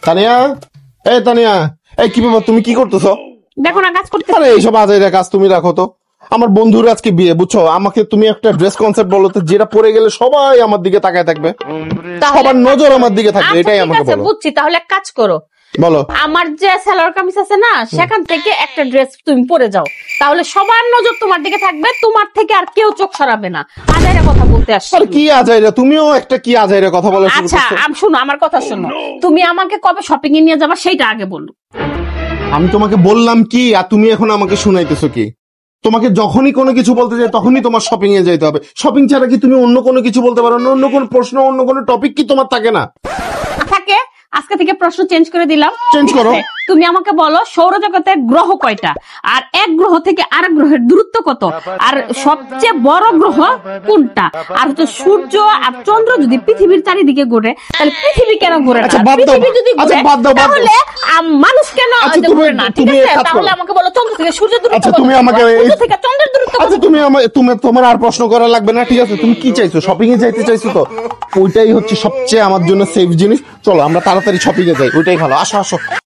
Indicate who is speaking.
Speaker 1: তানিয়া, এই তানিয়া, এই কি ব্যাপার, তুমি কি করতেছো?
Speaker 2: দেখো না কাজ করতে।
Speaker 1: আরে এইসব আজাইরা কাজ তুমি রাখো তো। আমার বন্ধুর আজকে বিয়ে, বুঝছো? আমাকে তুমি একটা ড্রেস কনসেপ্ট বলো তো, যেটা পরে গেলে সবাই আমার দিকে তাকায় থাকবে, সবার নজর আমার দিকে থাকবে,
Speaker 2: আচ্ছা,
Speaker 1: এটাই
Speaker 2: ঠিক
Speaker 1: আমাকে
Speaker 2: আছে,
Speaker 1: বলো।
Speaker 2: বুঝছি। তাহলে এক কাজ করো,
Speaker 1: বলো।
Speaker 2: আমার যে সালোয়ার কামিজ আছে না, সেখান থেকে একটা ড্রেস তুমি পরে যাও, তাহলে সবার নজর তোমার দিকে থাকবে, তোমার থেকে আর কেউ চোখ সরাবে না। আজাইরা কথা বলতে আসছি।
Speaker 1: আর কি আজাইরা, তুমিও একটা কি আজাইরা কথা বলা শুরু
Speaker 2: আচ্ছা,
Speaker 1: করছো।
Speaker 2: শোনো আমার কথা শোনো। তুমি আমাকে কবে শপিং এ নিয়ে যাবা সেইটা আগে বলো।
Speaker 1: আমি তোমাকে বললাম কি, আর তুমি এখন আমাকে শুনাইতেছো কি? তোমাকে যখনই কোনো কিছু বলতে চাই তখনই তোমার শপিং এ যেতে হবে। শপিং ছাড়া কি তুমি অন্য কোনো কিছু বলতে পারো না? অন্য কোনো প্রশ্ন, অন্য কোনো টপিক কি তোমার থাকে না?
Speaker 2: থাকে। আজকে থেকে প্রশ্ন চেঞ্জ করে দিলাম।
Speaker 1: চেঞ্জ করো।
Speaker 2: ঠিক আছে? তুমি আমাকে বলো সৌরজগতে গ্রহ কয়টা, আর এক গ্রহ থেকে আরেক গ্রহের দূরত্ব কত, আর সবচেয়ে বড় গ্রহ কোনটা, আর হচ্ছে সূর্য আর চন্দ্র যদি পৃথিবীর চারিদিকে ঘোরে তাহলে পৃথিবী কেন ঘোরে না?
Speaker 1: আচ্ছা, বাদ দাও।
Speaker 2: পৃথিবী যদি
Speaker 1: আচ্ছা,
Speaker 2: ঘোরে
Speaker 1: বাদ দাও, বাদ দাও।
Speaker 2: তাহলে মানুষ কেন
Speaker 1: আচ্ছা, তুমি-
Speaker 2: ঘোরে না? ঠিক
Speaker 1: তুমি
Speaker 2: আছে,
Speaker 1: এক কাজ করো।
Speaker 2: তাহলে আমাকে বলো চন্দ্র থেকে সূর্যের দূরত্ব
Speaker 1: আচ্ছা,
Speaker 2: কত,
Speaker 1: তুমি আমাকে
Speaker 2: আর
Speaker 1: এই-
Speaker 2: সূর্য থেকে চন্দ্রের দূরত্ব কত?
Speaker 1: আচ্ছা, তোমার আর প্রশ্ন করা লাগবে না, ঠিক আছে? তুমি কি চাইছো? শপিং এ যাইতে চাইছো তো? ওইটাই হচ্ছে সবচেয়ে আমার জন্য সেফ জিনিস। চলো আমরা তাড়াতাড়ি শপিং এ যাই, ওইটাই ভালো। আসো আসো।